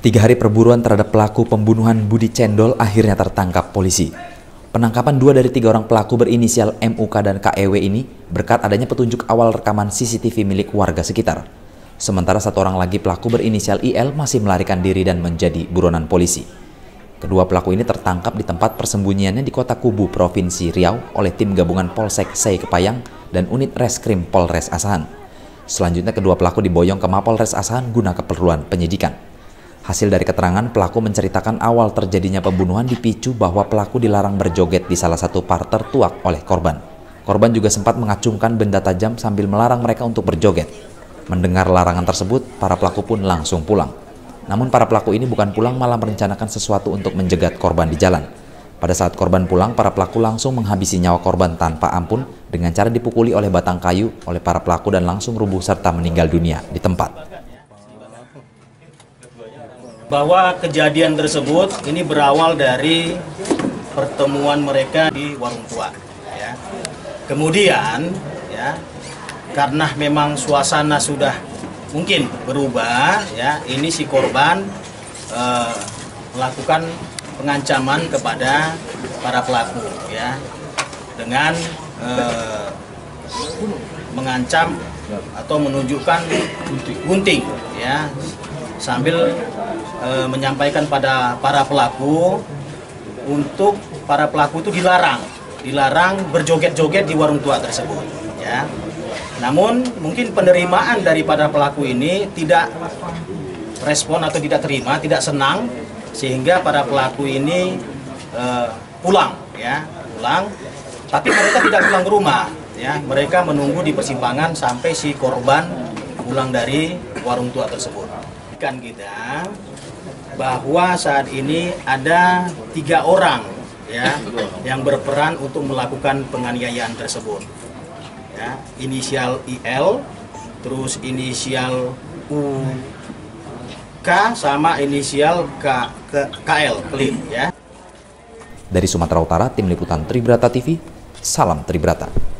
3 hari perburuan terhadap pelaku pembunuhan Budi Cendol akhirnya tertangkap polisi. Penangkapan 2 dari 3 orang pelaku berinisial MUK dan KEW ini berkat adanya petunjuk awal rekaman CCTV milik warga sekitar. Sementara 1 orang lagi pelaku berinisial IL masih melarikan diri dan menjadi buronan polisi. Kedua pelaku ini tertangkap di tempat persembunyiannya di Kota Kubu, Provinsi Riau oleh tim gabungan Polsek Sei Kepayang dan unit Reskrim Polres Asahan. Selanjutnya kedua pelaku diboyong ke Mapolres Asahan guna keperluan penyidikan. Hasil dari keterangan, pelaku menceritakan awal terjadinya pembunuhan dipicu bahwa pelaku dilarang berjoget di salah satu parter tuak oleh korban. Korban juga sempat mengacungkan benda tajam sambil melarang mereka untuk berjoget. Mendengar larangan tersebut, para pelaku pun langsung pulang. Namun para pelaku ini bukan pulang, malah merencanakan sesuatu untuk menjegat korban di jalan. Pada saat korban pulang, para pelaku langsung menghabisi nyawa korban tanpa ampun dengan cara dipukuli oleh batang kayu oleh para pelaku dan langsung rubuh serta meninggal dunia di tempat. Bahwa kejadian tersebut ini berawal dari pertemuan mereka di warung tua. Ya. Kemudian, ya, karena memang suasana sudah mungkin berubah, ya, ini si korban melakukan pengancaman kepada para pelaku, ya, dengan mengancam atau menunjukkan gunting, ya, sambil menyampaikan pada para pelaku untuk para pelaku itu dilarang berjoget-joget di warung tua tersebut, ya. Namun mungkin penerimaan daripada pelaku ini tidak respon atau tidak terima, tidak senang, sehingga para pelaku ini pulang, ya, pulang. Tapi mereka tidak pulang ke rumah, ya. Mereka menunggu di persimpangan sampai si korban pulang dari warung tua tersebut. Kan kita bahwa saat ini ada 3 orang, ya, yang berperan untuk melakukan penganiayaan tersebut, ya, inisial IL, terus inisial UK sama inisial KL, ya. Dari Sumatera Utara, Tim Liputan Tribrata TV, salam Tribrata.